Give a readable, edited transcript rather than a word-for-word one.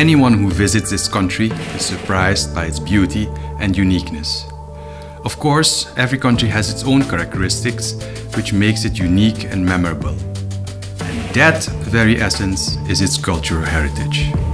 anyone who visits this country is surprised by its beauty and uniqueness. Of course, every country has its own characteristics, which makes it unique and memorable. And that very essence is its cultural heritage.